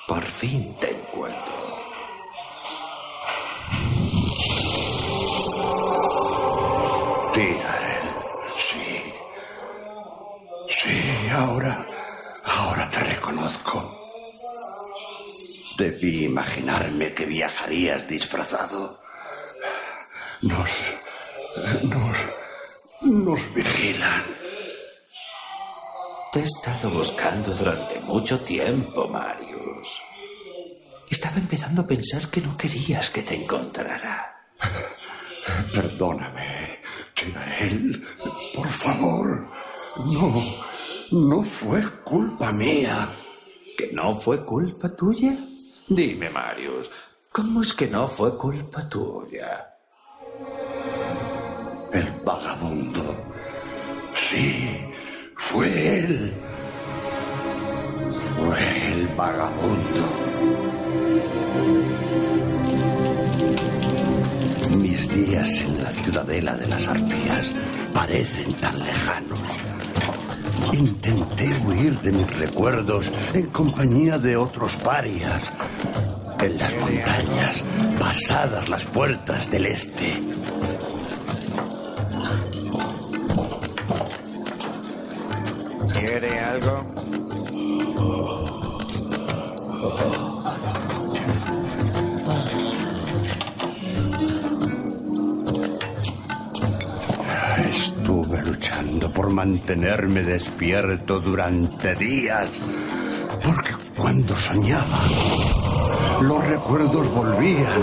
Por fin te encuentro. Tirael, sí. Sí, ahora te reconozco. Debí imaginarme que viajarías disfrazado. Nos vigilan. Te he estado buscando durante mucho tiempo, Marius. Estaba empezando a pensar que no querías que te encontrara. Perdóname, Tirael, por favor. No fue culpa mía. ¿Que no fue culpa tuya? Dime, Marius, ¿cómo es que no fue culpa tuya? El vagabundo. Sí, fue él. Fue el vagabundo. Mis días en la ciudadela de las arpías parecen tan lejanos. Intenté huir de mis recuerdos en compañía de otros parias. En las montañas, pasadas las puertas del este. ¿Quiere algo? Estuve luchando por mantenerme despierto durante días, porque cuando soñaba, los recuerdos volvían.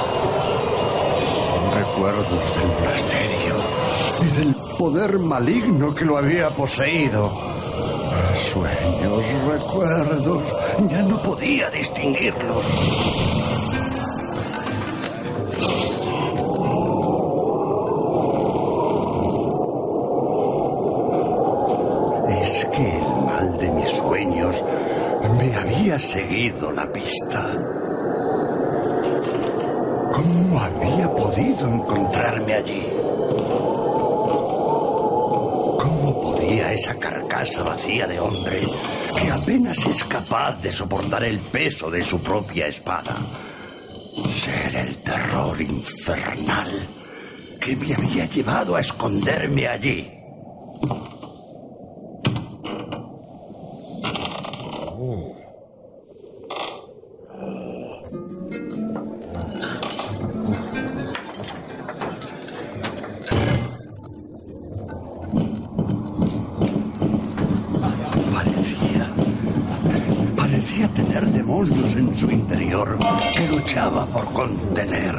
Recuerdos del monasterio y del poder maligno que lo había poseído. Sueños, recuerdos, ya no podía distinguirlos. Es que el mal de mis sueños me había seguido la pista. ¿Cómo había podido encontrarme allí? ¿Cómo podía esa carcasa vacía de hombre, que apenas es capaz de soportar el peso de su propia espada, ser el terror infernal que me había llevado a esconderme allí? Parecía tener demonios en su interior que luchaba por contener.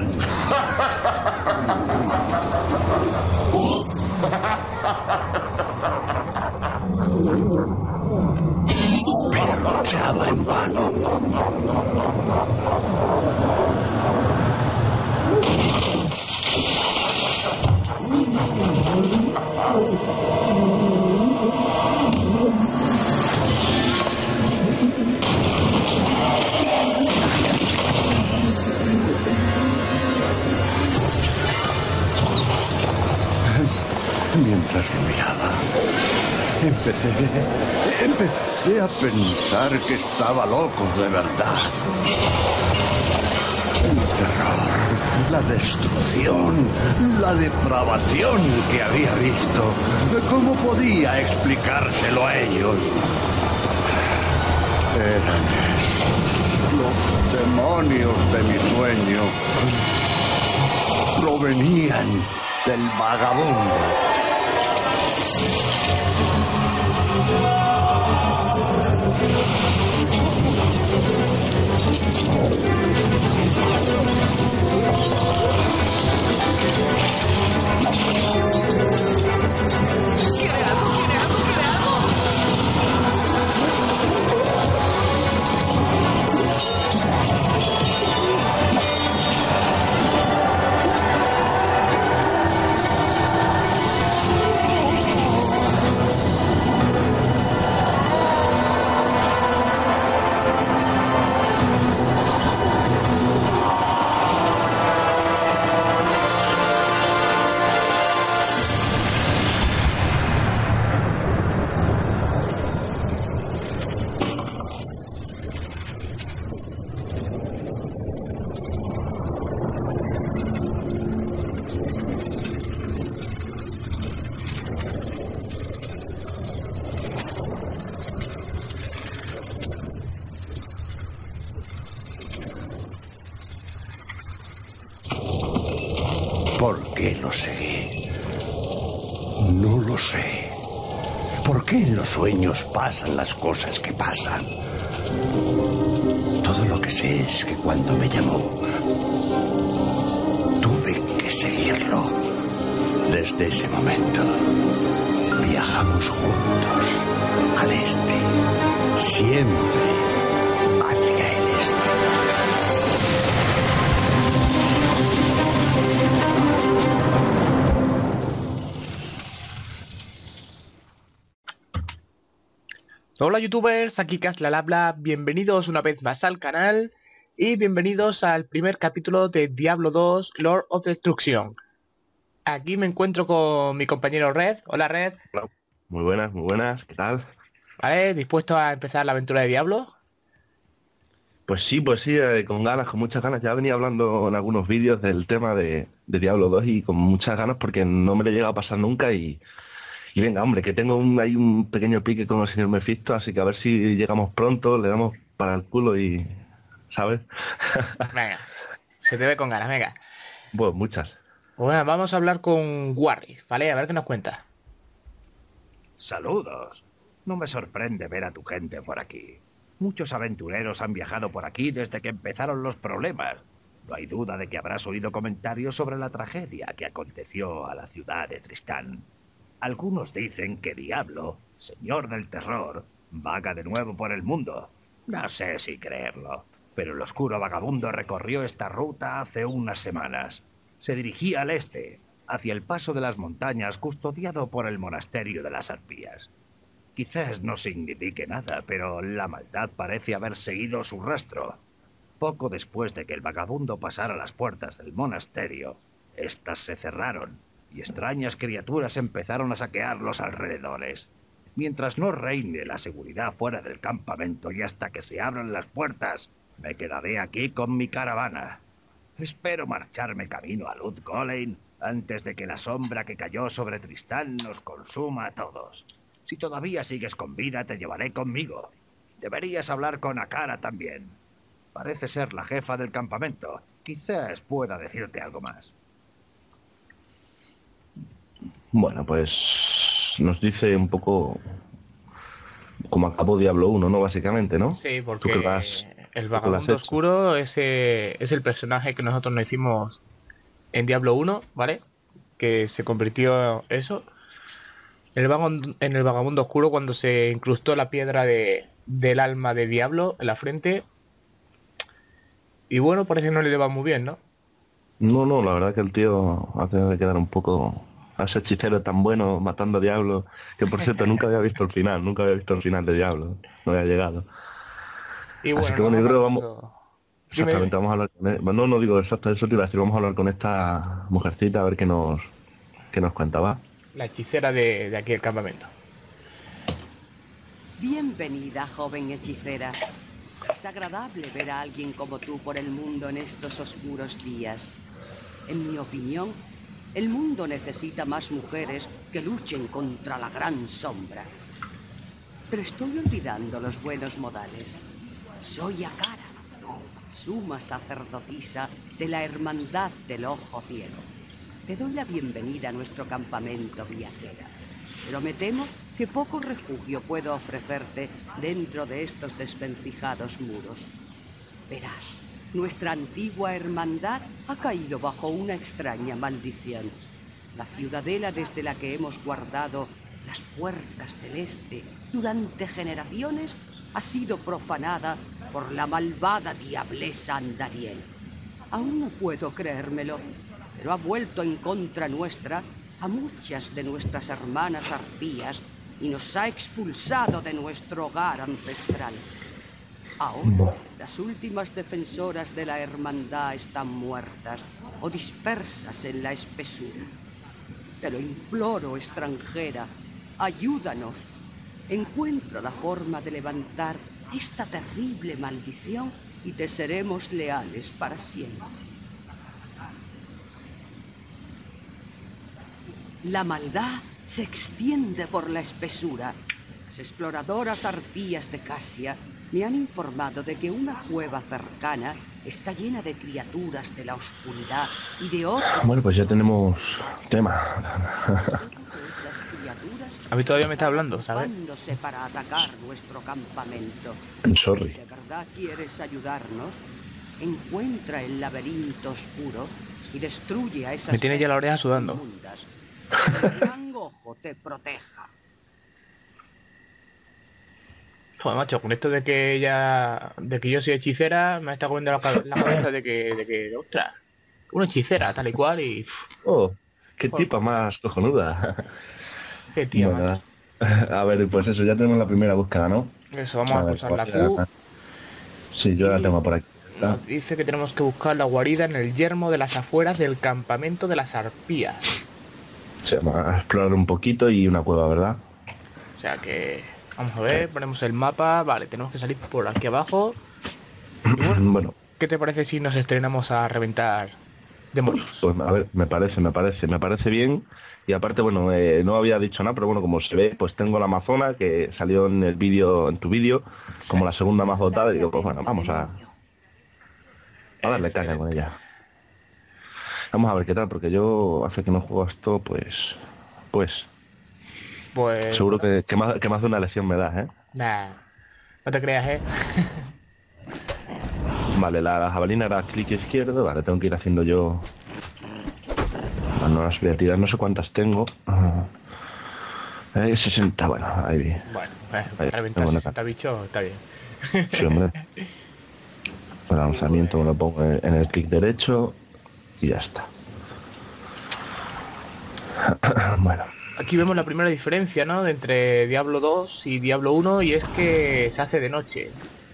Pero luchaba en vano. Mientras lo miraba, empecé a pensar que estaba loco de verdad. El terror, la destrucción, la depravación que había visto, ¿cómo podía explicárselo a ellos? Eran esos los demonios de mi sueño. Provenían del vagabundo. ¿Por qué lo seguí? No lo sé. ¿Por qué en los sueños pasan las cosas que pasan? Todo lo que sé es que cuando me llamó, tuve que seguirlo. Desde ese momento, viajamos juntos al este, siempre hacia el este. Hola youtubers, aquí Casla habla, bienvenidos una vez más al canal y bienvenidos al primer capítulo de Diablo 2 Lord of Destruction. Aquí me encuentro con mi compañero Red. Hola Red. Hola. Muy buenas, ¿qué tal? ¿Vale? ¿Dispuesto a empezar la aventura de Diablo? Pues sí, con ganas, con muchas ganas. Ya venía hablando en algunos vídeos del tema de Diablo 2 y con muchas ganas porque no me lo he llegado a pasar nunca y venga, hombre, que tengo hay un pequeño pique con el señor Mephisto, así que a ver si llegamos pronto, le damos para el culo y... ¿sabes? Venga, se te ve con ganas, venga. Bueno, muchas. Bueno, vamos a hablar con Warry, ¿vale? A ver qué nos cuenta. Saludos. No me sorprende ver a tu gente por aquí. Muchos aventureros han viajado por aquí desde que empezaron los problemas. No hay duda de que habrás oído comentarios sobre la tragedia que aconteció a la ciudad de Tristán. Algunos dicen que Diablo, señor del terror, vaga de nuevo por el mundo. No sé si creerlo, pero el oscuro vagabundo recorrió esta ruta hace unas semanas. Se dirigía al este, hacia el paso de las montañas custodiado por el monasterio de las arpías. Quizás no signifique nada, pero la maldad parece haber seguido su rastro. Poco después de que el vagabundo pasara las puertas del monasterio, estas se cerraron y extrañas criaturas empezaron a saquear los alrededores. Mientras no reine la seguridad fuera del campamento y hasta que se abran las puertas, me quedaré aquí con mi caravana. Espero marcharme camino a Lut Gholein antes de que la sombra que cayó sobre Tristán nos consuma a todos. Si todavía sigues con vida, te llevaré conmigo. Deberías hablar con Akara también. Parece ser la jefa del campamento. Quizás pueda decirte algo más. Bueno, pues nos dice un poco como acabó Diablo 1, ¿no? Básicamente, ¿no? Sí, ¿Tú porque qué vas- el tú qué lo has vagabundo hecho? oscuro es el personaje que nosotros nos hicimos en Diablo 1, ¿vale? Que se convirtió eso. En el vagabundo oscuro cuando se incrustó la piedra del alma de Diablo en la frente. Y bueno, parece que no le va muy bien, ¿no? No, la verdad que el tío hace de quedar un poco a ese hechicero tan bueno matando diablos, que por cierto nunca había visto el final, de Diablo, no había llegado. Y Así bueno, que bueno, yo creo que vamos, Dime. exactamente, vamos a hablar con él. Bueno, no digo exacto, eso te iba a decir, vamos a hablar con esta mujercita a ver qué nos cuenta, va. La hechicera de aquí del campamento. Bienvenida, joven hechicera. Es agradable ver a alguien como tú por el mundo en estos oscuros días. En mi opinión, el mundo necesita más mujeres que luchen contra la gran sombra. Pero estoy olvidando los buenos modales. Soy Akara, suma sacerdotisa de la Hermandad del Ojo Ciego. Te doy la bienvenida a nuestro campamento, viajera. Pero me temo que poco refugio puedo ofrecerte dentro de estos desvencijados muros. Verás, nuestra antigua hermandad ha caído bajo una extraña maldición. La ciudadela desde la que hemos guardado las puertas del este durante generaciones ha sido profanada por la malvada diablesa Andariel. Aún no puedo creérmelo, pero ha vuelto en contra nuestra a muchas de nuestras hermanas arpías y nos ha expulsado de nuestro hogar ancestral. Ahora, las últimas defensoras de la hermandad están muertas o dispersas en la espesura. Te lo imploro, extranjera, ayúdanos. Encuentra la forma de levantar esta terrible maldición y te seremos leales para siempre. La maldad se extiende por la espesura. Las exploradoras arpías de Casia Me han informado de que una cueva cercana está llena de criaturas de la oscuridad y de otros. Bueno, pues ya tenemos tema. Esas criaturas A mí todavía me está hablando, ¿sabes? agrupándose para atacar nuestro campamento. Sorry. Si de verdad quieres ayudarnos, encuentra el laberinto oscuro y destruye a esas Me tiene ya la oreja bestias sudando. inmundas. Que el gran ojo te proteja. Joder, macho, con esto de que yo soy hechicera, me está comiendo la cabeza de que, ostras, una hechicera, tal y cual, y... Oh, qué tipa más cojonuda. Qué tío, Bueno, macho. a ver, pues eso, ya tenemos la primera búsqueda, ¿no? Eso, vamos a ver, pulsar la ¿cuál Q. era? Sí, yo la tengo por aquí. Nos dice que tenemos que buscar la guarida en el yermo de las afueras del campamento de las arpías. Sí, vamos a explorar un poquito y una cueva, ¿verdad? O sea que... Vamos a ver, ponemos el mapa. Vale, tenemos que salir por aquí abajo. Y bueno, Bueno, ¿qué te parece si nos estrenamos a reventar demonios? pues a ver, me parece bien. Y aparte, bueno, no había dicho nada, pero bueno, como se ve, pues tengo la Amazona que salió en el vídeo, en tu vídeo, como la segunda más dotada, y digo, pues bueno, vamos a darle caña con ella. Vamos a ver qué tal, porque yo hace que no juego a esto, pues Pues... seguro que más de una lección me das, ¿eh? Nah, no te creas, ¿eh? Vale, la jabalina era clic izquierdo, vale, tengo que ir haciendo yo... No las voy a tirar, no sé cuántas tengo. 60, bueno, ahí vi. Bueno, Ahí, reventar buena 60 bichos, está bien. Sí, hombre. El lanzamiento me lo pongo en el clic derecho y ya está. Bueno, Aquí vemos la primera diferencia, ¿no? Entre Diablo 2 y Diablo 1, y es que se hace de noche.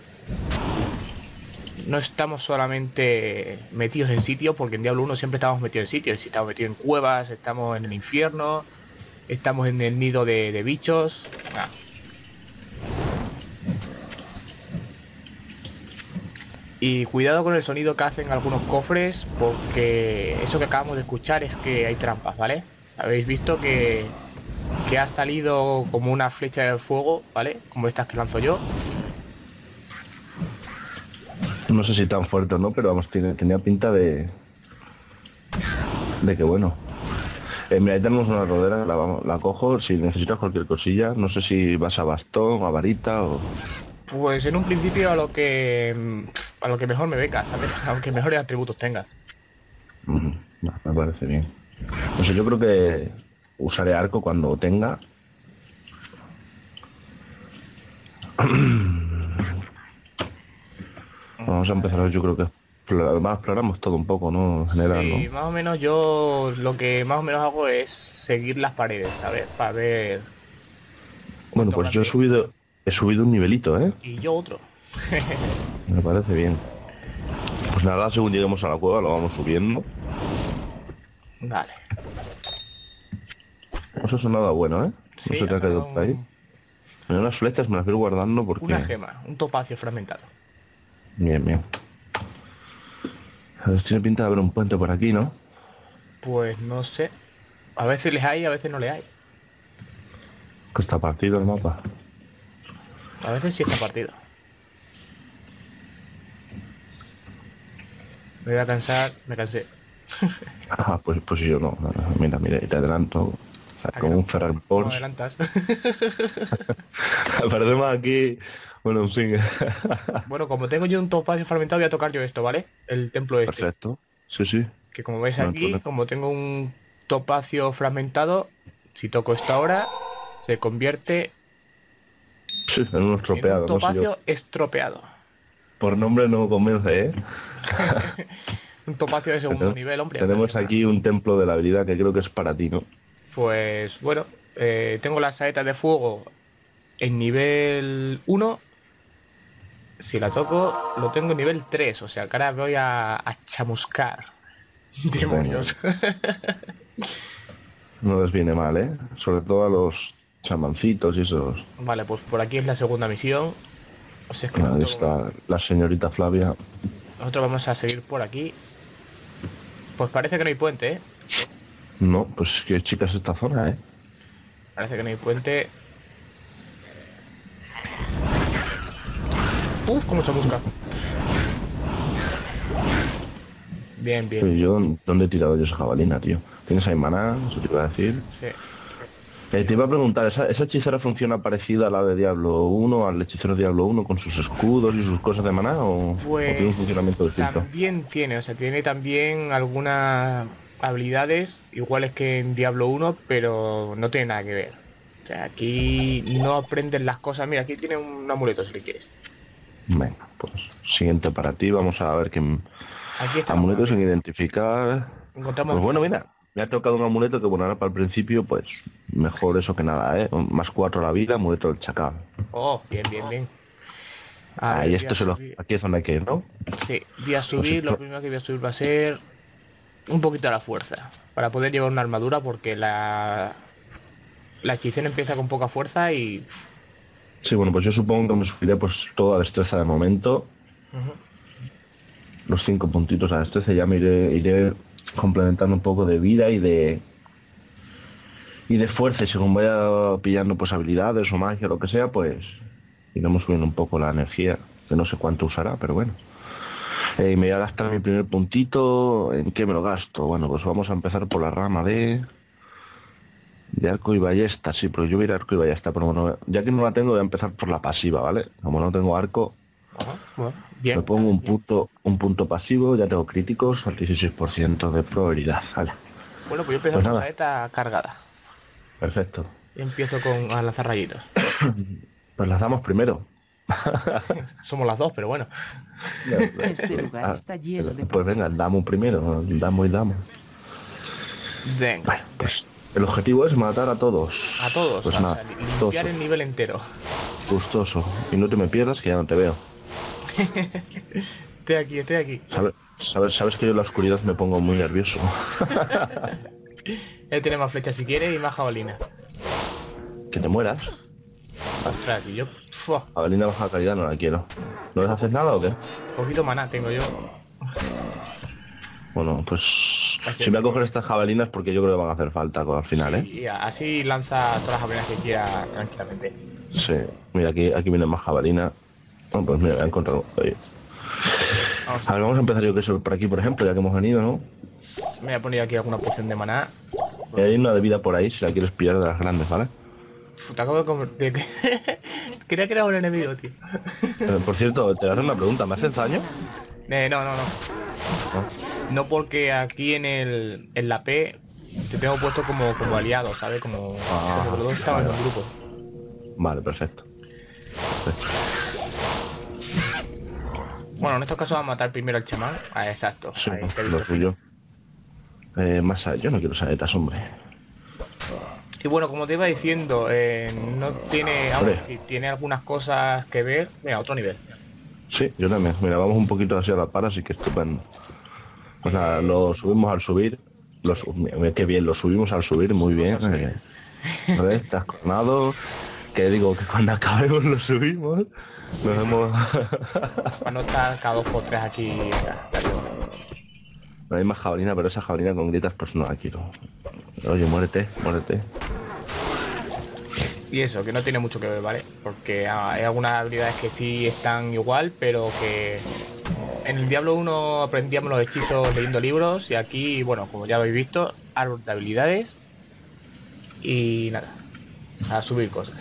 No estamos solamente metidos en sitios, porque en Diablo 1 siempre estamos metidos en sitios. Estamos metidos en cuevas, estamos en el infierno, estamos en el nido de bichos. Ah. Y cuidado con el sonido que hacen algunos cofres, porque eso que acabamos de escuchar es que hay trampas, ¿vale? Habéis visto que ha salido como una flecha de fuego, ¿vale? Como estas que lanzo yo. no sé si tan fuerte o no, pero vamos, tenía pinta de que bueno. Mira, ahí tenemos una rodera, la cojo, si necesitas cualquier cosilla, no sé si vas a bastón, a varita o... Pues en un principio a lo que mejor me venga, ¿sabes? Aunque mejores atributos tenga. No, me parece bien. No sé, yo creo que usaré arco cuando tenga. Vamos a empezar, yo creo que además exploramos todo un poco, ¿no? En general, Sí, ¿no? más o menos yo lo que más o menos hago es seguir las paredes, ¿sabes? Para ver... Bueno, pues yo he subido un nivelito, ¿eh? Y yo otro. Me parece bien. Pues nada, según lleguemos a la cueva lo vamos subiendo. Vale. Eso es nada bueno, ¿eh? Sí, No se te ha ha caído sonado por ahí. Mira, unas flechas me las voy guardando porque... una gema, un topacio fragmentado. Bien, bien. A ver, tiene pinta de haber un puente por aquí, ¿no? Pues no sé. A veces les hay, a veces no les hay. Que está partido el mapa. A veces sí está partido. Me voy a cansar, me cansé. Ah, pues yo no. Mira, y te adelanto. O sea, ¿A que como no? un Ferrari No Porsche. adelantas. Aparecemos aquí... Bueno, en fin. Bueno, como tengo yo un topacio fragmentado, voy a tocar yo esto, ¿vale? El templo este. Perfecto. Sí, sí. Que como veis No hay aquí, problema. como tengo un topacio fragmentado, si toco esto ahora, se convierte Sí, en un en estropeado. un No sé topacio yo. estropeado. Por nombre no convence, ¿eh? Un topacio de segundo nivel, hombre. Tenemos aquí un templo de la habilidad que creo que es para ti, ¿no? Pues bueno, tengo las saetas de fuego en nivel 1. Si la toco, lo tengo en nivel 3, o sea que ahora voy a chamuscar. Demonios. No les viene mal, ¿eh? Sobre todo a los chamancitos y esos. Vale, pues por aquí es la segunda misión. O sea, es que Ahí nosotros, está la señorita Flavia. nosotros vamos a seguir por aquí. Pues parece que no hay puente, ¿eh? No, pues qué chica es esta zona, ¿eh? Parece que no hay puente. Uf, cómo se busca. Bien, bien. Pero yo, ¿dónde he tirado yo esa jabalina, tío? ¿Tienes ahí maná? Eso te iba a decir. Sí. Te iba a preguntar, ¿esa hechicera funciona parecida a la de Diablo 1, al hechicero de Diablo 1, con sus escudos y sus cosas de maná, o tiene un funcionamiento distinto? También tiene, o sea, tiene también algunas habilidades iguales que en Diablo 1, pero no tiene nada que ver. O sea, aquí no aprendes las cosas. Mira, aquí tiene un amuleto si le quieres. Venga, pues siguiente para ti, vamos a ver qué Aquí está. amuletos sin identificar. Encontramos. Pues bueno, mira, me ha tocado un amuleto que, bueno, ahora para el principio, pues mejor eso que nada, ¿eh? Más 4 a la vida, amuleto del chacal. Oh, bien, bien, bien. A Ah, y ver, esto voy a subir. aquí es donde hay que ir, ¿no? Sí, voy a subir, lo primero que voy a subir va a ser un poquito a la fuerza, para poder llevar una armadura, porque la hechicera empieza con poca fuerza y... Sí, bueno, pues yo supongo que me subiré pues toda destreza de momento. Los 5 puntitos a destreza, ya me iré complementando un poco de vida y de fuerza, y según vaya pillando pues habilidades o magia o lo que sea, pues iremos subiendo un poco la energía, que no sé cuánto usará, pero bueno. Y me voy a gastar mi primer puntito. ¿En qué me lo gasto? Bueno, pues vamos a empezar por la rama de arco y ballesta. Sí, pero yo voy a ir a arco y ballesta, pero bueno, ya que no la tengo voy a empezar por la pasiva, ¿vale? Como no tengo arco, Bueno, bien. me pongo un punto pasivo, ya tengo críticos, al 16% de probabilidad, ¿vale? Bueno, pues yo empiezo Pues con nada. la saeta cargada. Perfecto. Y empiezo a lanzar rayitos. Pues las damos primero. Somos las dos, pero bueno. Este lugar está lleno de... Pues venga, damos primero, damos y damos. Venga. Bueno, pues el objetivo es matar a todos. A todos. Pues o nada, sea, gustoso, limpiar el nivel entero. gustoso. Y no te me pierdas que ya no te veo. Estoy aquí, estoy aquí. Sabes que yo en la oscuridad me pongo muy nervioso. Él tiene más flechas si quiere y más jabalina. Que te mueras. Ostras, y yo... ¡fua! Jabalina baja calidad no la quiero. ¿No les haces nada o qué? Poquito maná tengo yo. Bueno, pues si voy a coger estas jabalinas porque yo creo que van a hacer falta al final, ¿eh? Y así lanza todas las jabalinas que quiera tranquilamente. Sí. Mira, aquí viene más jabalina. Bueno, pues mira, voy a encontrar... Oye. A ver, vamos a empezar yo que soy por aquí, por ejemplo, ya que hemos venido, ¿no? Me voy a poner aquí alguna poción de maná. Y hay una de vida por ahí, si la quieres pillar de las grandes, ¿vale? Te acabo de convertir. Creía que era un enemigo, tío. Por cierto, te voy a hacer una pregunta, ¿me haces daño? No. No. No, porque aquí en la P te tengo puesto como aliado, ¿sabes? Como los dos estaban en un grupo. Vale, perfecto. Bueno, en estos casos vamos a matar primero al chamán. Ah, exacto. Sí, Ahí, te he lo visto. tuyo. Yo no quiero saetas, hombre. Y bueno, como te iba diciendo, no tiene... Hombre. sí, tiene algunas cosas que ver. Mira, otro nivel. Sí, yo también. Mira, vamos un poquito hacia la par, así que estupendo. Pues nada, lo subimos al subir. Mira, qué bien, lo subimos al subir, muy bien. A ver, estás coronado. Que digo que cuando acabemos lo subimos. Nos hemos... Para no estar cada 2 por 3 aquí. No hay más jabalina, pero esa jabalina con gritas pues no la quiero. Oye, muérete. Y eso, que no tiene mucho que ver, ¿vale? Porque hay algunas habilidades que sí están igual, pero que... En el Diablo 1 aprendíamos los hechizos leyendo libros y aquí, bueno, como ya habéis visto, árbol de habilidades y nada, a subir cosas.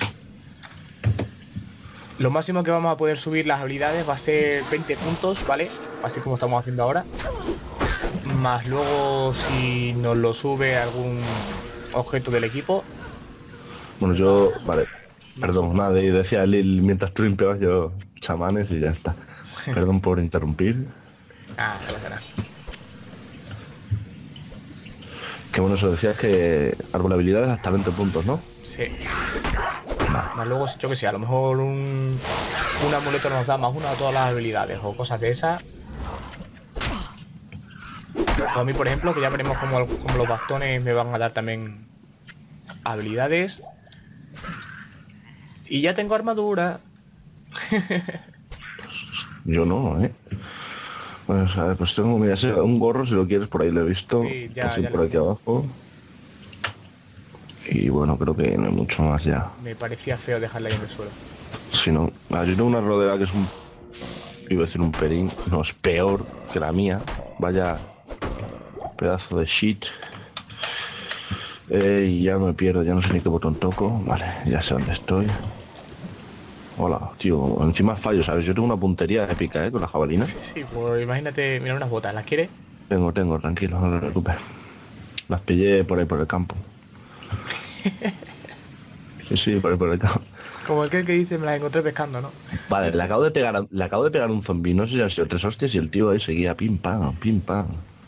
Lo máximo que vamos a poder subir las habilidades va a ser 20 puntos, ¿vale? Así como estamos haciendo ahora. Más luego si nos lo sube algún objeto del equipo. Bueno, yo... Vale. Perdón, nada, y decía Lil, mientras tú limpiabas yo chamanes y ya está. Perdón por interrumpir. No pasa nada. Que bueno, eso decías que árbol de habilidades hasta 20 puntos, ¿no? Sí. Más luego, yo que sé, a lo mejor un amuleto nos da más una de todas las habilidades o cosas de esas. A mí, por ejemplo, que ya veremos como los bastones me van a dar también habilidades. Y ya tengo armadura. Yo no, ¿eh? Pues a ver, pues tengo, mira, un gorro si lo quieres, por ahí lo he visto. Sí, ya así lo por he aquí abajo. Y bueno, creo que no hay mucho más ya. Me parecía feo dejarla ahí en el suelo. Si no, yo tengo una rodera que es un... iba a decir un perín, no, es peor que la mía. Vaya pedazo de shit. Y ya me pierdo, ya no sé ni qué botón toco. Vale, ya sé dónde estoy. Hola, tío, encima fallo, ¿sabes? Yo tengo una puntería épica, con la jabalina. Sí, pues imagínate, mira unas botas, ¿las quieres? Tengo, tranquilo, no te preocupes. Las pillé por ahí por el campo. Sí, por ahí por el campo. Como el que dice, me las encontré pescando, ¿no? Vale, le acabo de pegar un zombi, no sé si han sido 3 hostias y el tío ahí seguía pim pam, pim pam.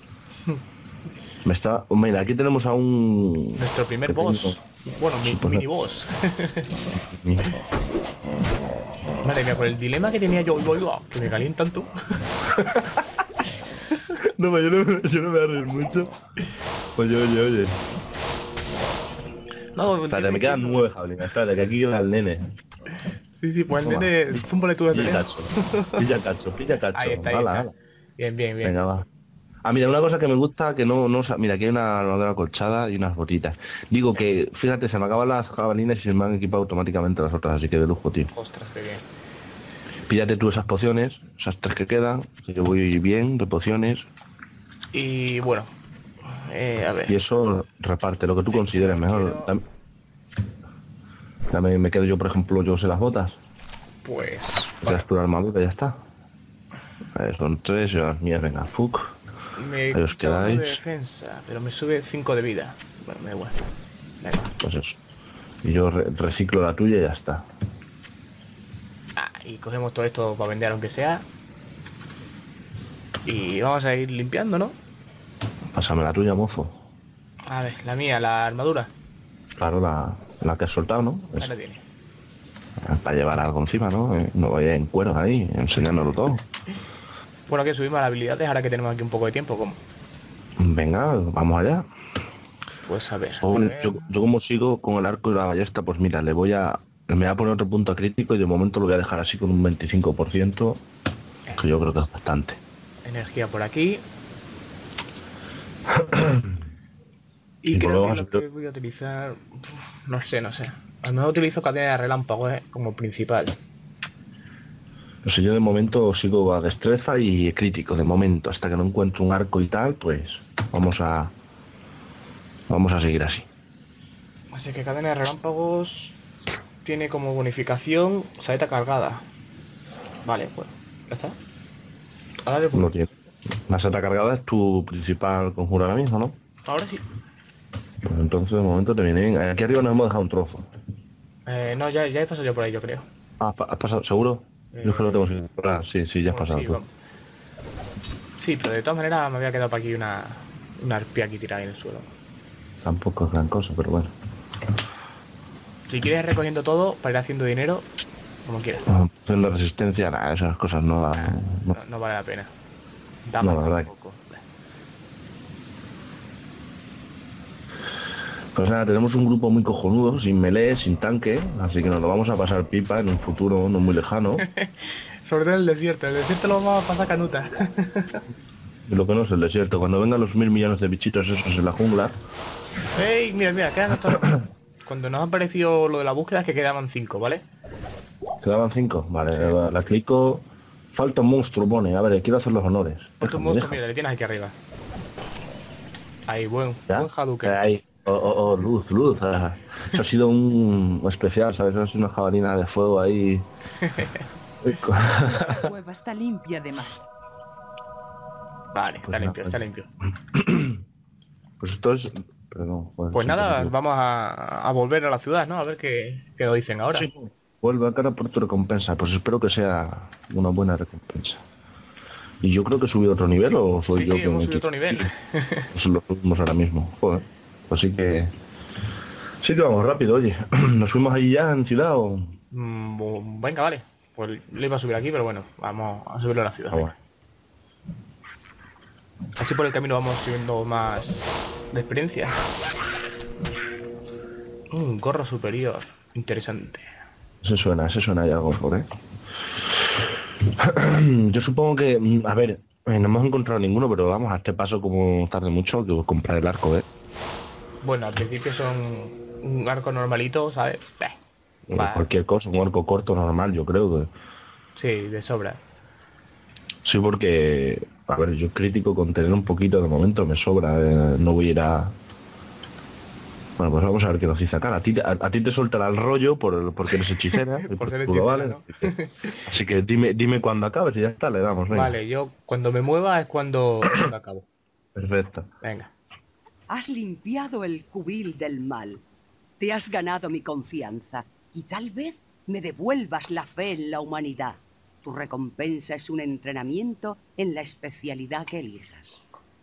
Me está... Mira, aquí tenemos a un... Nuestro primer boss. Bueno, mini boss. Madre mía, con el dilema que tenía yo, que me calientan tú. No, yo no me voy a reír mucho. Oye. No, espérate, me quedan 9 jabalinas, espérate, que aquí queda el nene. Sí, pues el Toma. nene, zúmbale tú de Pilla cacho. Ahí está. Ala. Bien. Venga, va. Ah, mira, una cosa que me gusta, que no... Mira, aquí hay una armadura colchada y unas botitas. Digo que, fíjate, se me acaban las jabalinas y se me han equipado automáticamente las otras, así que de lujo, tío. Ostras, qué bien. Píllate tú esas pociones, esas 3 que quedan, que yo voy bien de pociones. Y bueno, a ver. Y eso reparte, lo que tú consideres mejor. Dame, me quedo yo, por ejemplo, yo sé las botas. Pues... Quedas tú la armadura y ya está. Son 3 y las mías, venga, fuck. Me Ahí os quita uno de quedáis. defensa, pero me sube 5 de vida. Bueno, me da igual. Venga. Pues eso. Y yo reciclo la tuya y ya está. Y cogemos todo esto para vender aunque sea. Y vamos a ir limpiando, ¿no? Pásame la tuya, mozo. A ver, la mía, la armadura. Claro, la que has soltado, ¿no? Ahí la tiene. Para llevar algo encima, ¿no? No vaya en cuero ahí, enseñándolo todo. Bueno, que subimos las habilidades ahora que tenemos aquí un poco de tiempo, ¿cómo? Venga, vamos allá. Pues a ver. Yo como sigo con el arco y la ballesta, pues mira, me voy a poner otro punto crítico y de momento lo voy a dejar así con un 25%, que yo creo que es bastante. Energía por aquí. Y y creo volvemos que a lo que voy a utilizar... No sé. A lo mejor utilizo cadena de relámpago, como principal. No sé, yo de momento sigo a destreza y crítico, de momento, hasta que no encuentro un arco y tal, pues vamos a seguir así. Así que cadena de relámpagos tiene como bonificación saeta cargada. Vale, pues, ya está. Ahora le pongo- No tiene. La seta cargada es tu principal conjuro ahora mismo, ¿no? Ahora sí. Pues entonces de momento te viene bien. Aquí arriba nos hemos dejado un trozo. No, ya he pasado yo por ahí, yo creo. Ah, ¿has pasado? ¿Seguro? Yo es que lo tengo sin comprar. Sí, ya has pasado Sí, tú. vamos. Sí, pero de todas maneras me había quedado para aquí una arpía aquí tirada en el suelo. Tampoco es gran cosa, pero bueno. Si quieres ir recogiendo todo para ir haciendo dinero, como quieras. En la resistencia, nada, esas cosas no dan... No vale la pena. No, la verdad que- poco. Pues nada, tenemos un grupo muy cojonudo, sin melee, sin tanque, así que nos lo vamos a pasar pipa en un futuro no muy lejano. Sobre todo en el desierto lo vamos a pasar canuta. Y lo que no es el desierto, cuando vengan los 1000 millones de bichitos esos en la jungla, ¡Ey! Mira, quedan estos... Cuando nos ha aparecido lo de la búsqueda es que quedaban 5, ¿vale? quedaban 5, vale, la clico. Falta un monstruo, pone, a ver, quiero hacer los honores. Otro Déjame, monstruo, déjame. mira, le tienes aquí arriba. Ahí, buen ¿Ya? Hadouken. Ahí. Luz. Ah. Eso ha sido un especial, ¿sabes? Eso ha sido una jabalina de fuego ahí. La cueva está limpia de mal. Vale, Pues nada, está limpio. Pues esto es... Perdón, joder, Pues sí, nada, pero- vamos a volver a la ciudad, ¿no? A ver qué nos dicen ahora. Sí. Vuelve a cara por tu recompensa, pues espero que sea una buena recompensa. Y yo creo que he subido otro nivel, o soy Sí, yo sí, que hemos me subido otro nivel. Pues lo subimos ahora mismo. Joder. Así que... Sí que vamos rápido, oye. ¿Nos fuimos ahí ya en ciudad o...? Venga, vale. Pues lo iba a subir aquí, pero bueno, vamos a subirlo a la ciudad. Ah, bueno. Así por el camino vamos subiendo más de experiencia. Un gorro superior. Interesante. Ese suena ya algo por, ¿eh? Yo supongo que... A ver, no hemos encontrado ninguno, pero vamos, a este paso como tarde mucho, que voy a comprar el arco, ¿eh? Bueno, al principio son un arco normalito, ¿sabes? Va. Cualquier cosa, un arco corto normal, yo creo que... Sí, de sobra. Sí, porque, a ver, yo crítico con tener un poquito de momento me sobra, no voy a ir a... Bueno, pues vamos a ver qué nos dice acá. A ti te soltará el rollo porque eres hechicera, y Por ser tú lo hechicera, vales. ¿no? Así que dime cuándo acabes y ya está, le damos, venga. Vale, yo cuando me mueva es cuando acabo. Perfecto. Venga. Has limpiado el cubil del mal. Te has ganado mi confianza y tal vez me devuelvas la fe en la humanidad. Tu recompensa es un entrenamiento en la especialidad que elijas.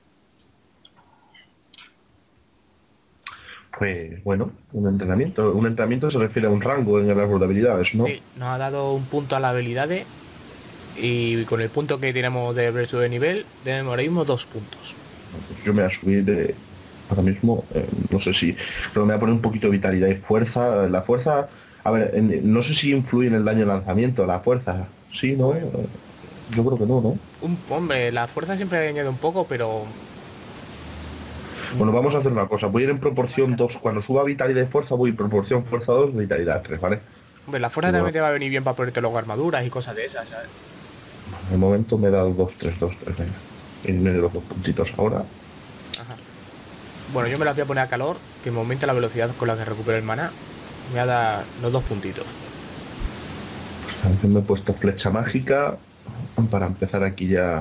Pues bueno, un entrenamiento. Un entrenamiento se refiere a un rango en el árbol de habilidades, ¿no? Sí, nos ha dado un punto a las habilidades y con el punto que tenemos de verso de nivel tenemos ahora mismo 2 puntos. Pues yo me voy a subir de... Ahora mismo, no sé si... Pero me voy a poner un poquito de vitalidad y fuerza. La fuerza... A ver, no sé si influye en el daño de lanzamiento, la fuerza. Sí, ¿no? Yo creo que no, ¿no? Hombre, la fuerza siempre añade un poco, pero... Bueno, vamos a hacer una cosa. Voy a ir en proporción 2. Cuando suba vitalidad y fuerza, voy en proporción fuerza 2, vitalidad 3, ¿vale? Hombre, la fuerza también te va a venir bien para ponerte luego armaduras y cosas de esas, ¿sabes? De momento me he dado 2, 3, 2, 3, venga. Y me doy los 2 puntitos ahora. Ajá. Bueno, yo me las voy a poner a calor, que me aumente la velocidad con la que recupero el maná. Me voy a dar los 2 puntitos. Pues me he puesto flecha mágica para empezar aquí ya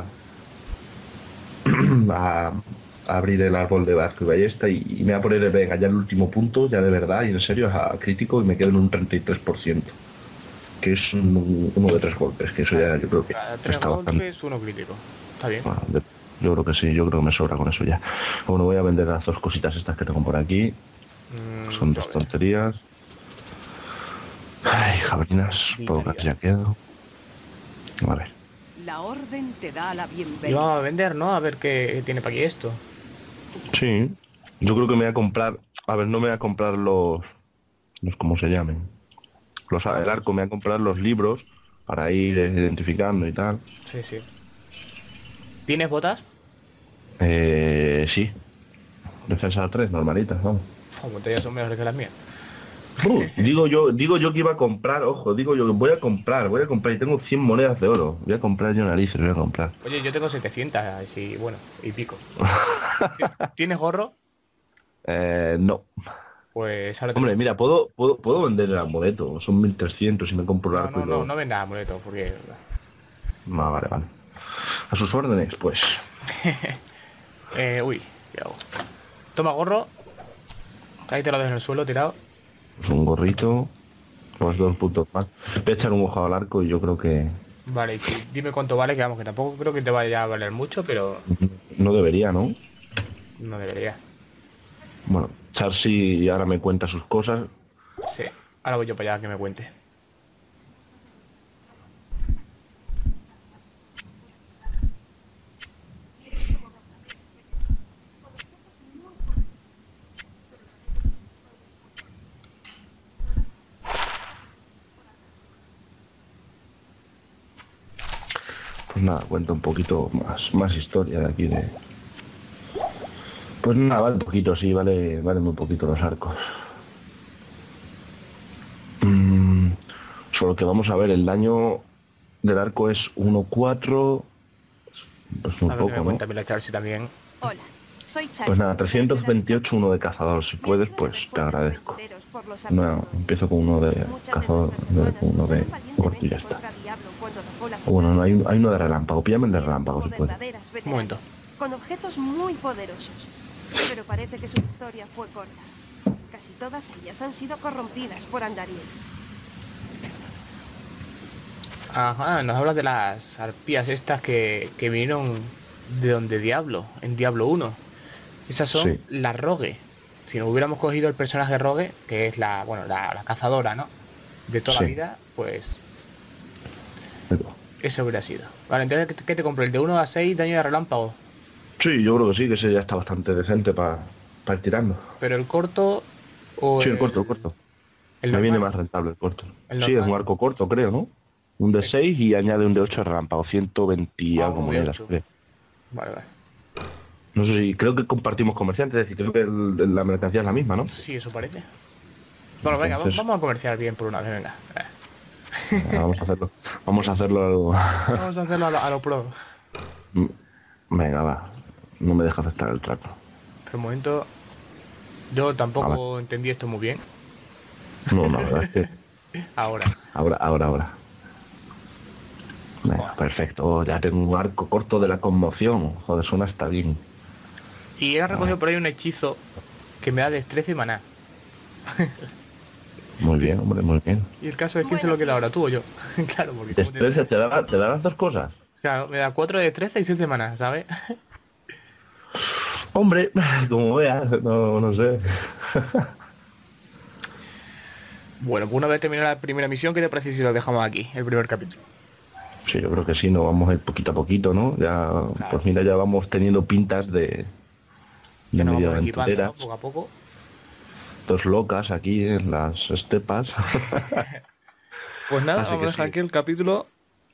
a abrir el árbol de arco y ballesta y me voy a poner, venga, ya el último punto, ya de verdad y en serio, a crítico y me quedo en un 33%. Que es uno de 3 golpes, que eso ya yo creo que Cada 3 está golpes, bastante... uno crítico. Está bien. Bueno, yo creo que sí, yo creo que me sobra con eso ya. Bueno, voy a vender las 2 cositas estas que tengo por aquí. Son 2 tonterías. Ay, jabrinas, pocas ya quedo. Vale. La orden te da la Y bienvenida. vamos a vender, ¿no? A ver qué tiene para aquí esto. Sí, yo creo que me voy a comprar... A ver, no me voy a comprar los ¿cómo se llamen? El arco, me voy a comprar los libros para ir identificando y tal. Sí, sí. ¿Tienes botas? Sí. Defensa 3, normalitas, vamos. Como te ya son mejores que las mías. Digo yo que iba a comprar, ojo, digo yo que voy a comprar y tengo 100 monedas de oro. Voy a comprar yo narices, voy a comprar. Oye, yo tengo 700 y bueno, y pico. ¿Tienes gorro? No. Pues ahora te... Hombre, mira, puedo vender el amuleto, son 1300 y me compro el arco y luego... No vendas amuletos, porque... No, vale. A sus órdenes, pues. Uy, ¿qué hago? Toma gorro. Ahí te lo dejo en el suelo tirado. Pues un gorrito, pues 2 puntos más. Voy a echar un ojo al arco y yo creo que... Vale, y dime cuánto vale, que vamos, que tampoco creo que te vaya a valer mucho, pero No debería, ¿no? no debería. Bueno, Charsi ahora me cuenta sus cosas. Sí, ahora voy yo para allá que me cuente. Pues nada, cuento un poquito más historia de aquí de... Pues nada, vale un poquito, sí, vale muy poquito los arcos. Solo que vamos a ver, el daño del arco es 1,4. Pues muy A ver que me poco, ¿no? cuenta la Charsi también. Hola, soy Charles. Pues nada, 328 uno de cazador, si puedes, pues te agradezco. No, empiezo con uno de cazador, con uno de corto y ya está. O bueno, no, hay uno de relámpago, píllame el de relámpago si puedes. Un momento. Con objetos muy poderosos. Pero parece que su victoria fue corta. Casi todas ellas han sido corrompidas por Andariel. Ajá, nos hablas de las arpías estas que vinieron de donde Diablo, en Diablo 1. Esas son Sí. las Rogue. Si no hubiéramos cogido el personaje Rogue, que es la cazadora, ¿no? De toda la Sí. vida, pues Pero- eso hubiera sido. Vale, entonces, ¿qué te compro? ¿El de 1 a 6 daño de relámpago? Sí, yo creo que sí, que ese ya está bastante decente para ir tirando. ¿Pero el corto o Sí, el corto. el Me viene normal? más rentable el corto. El Sí, es normal. un arco corto, creo, ¿no? Un de 6 y añade un de 8 de relámpago, 120 y Ah, algo un de monedas. 8. Creo. Vale. No sé si creo que compartimos comerciantes, es decir, creo que la mercancía es la misma, ¿no? Sí, eso parece. Bueno, venga, Entonces, vamos a comerciar bien por una vez, venga. vamos a hacerlo. Vamos a hacerlo. Vamos a hacerlo a lo pro. Venga, va. No me deja aceptar el trato. Pero un momento... Yo tampoco entendí esto muy bien. No, la verdad es que... Ahora. Ahora. Venga, perfecto. Oh, ya tengo un arco corto de la conmoción. Joder, suena hasta bien. Y he recogido por ahí un hechizo que me da destreza y maná. Muy bien, hombre, muy bien. Y el caso es quién se lo queda ahora, tú o yo. Claro, porque... como Destreza, te da las dos cosas. Claro, me da 4 de destreza y 6 de maná, ¿sabes? Hombre, como veas, no sé. Bueno, pues una vez terminada la primera misión, ¿qué te parece si lo dejamos aquí, el primer capítulo? Sí, yo creo que sí, nos vamos a ir poquito a poquito, ¿no? Ya, pues mira, ya vamos teniendo pintas de Que nos medio vamos equipando, aventureras. ¿no? Poco a poco. Dos locas aquí en las estepas. Pues nada, Así vamos que a dejar sí. aquí el capítulo.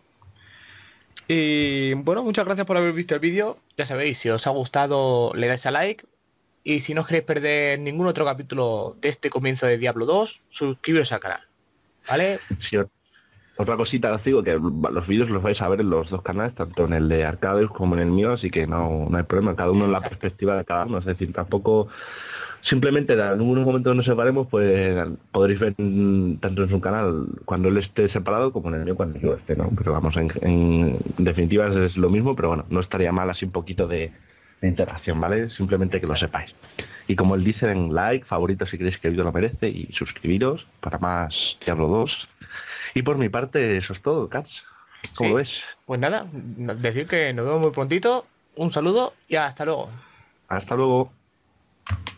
Y bueno, muchas gracias por haber visto el vídeo. Ya sabéis, si os ha gustado le dais a like. Y si no os queréis perder ningún otro capítulo de este comienzo de Diablo 2, suscribiros al canal. ¿Vale? Sí, otra cosita os digo, que los vídeos los vais a ver en los dos canales, tanto en el de Arcades como en el mío, así que no hay problema, cada uno en la perspectiva de cada uno, es decir, tampoco, simplemente en algún momento nos separemos, pues podréis ver tanto en su canal cuando él esté separado como en el mío cuando yo esté, ¿no? Pero vamos, en definitiva es lo mismo, pero bueno, no estaría mal así un poquito de interacción, ¿vale? Simplemente que lo sepáis. Y como él dice, en like, favorito si creéis que el vídeo lo merece y suscribiros para más Diablo 2. Y por mi parte, eso es todo, Cats. ¿Cómo Sí. lo ves? Pues nada, decir que nos vemos muy prontito. Un saludo y hasta luego. Hasta luego.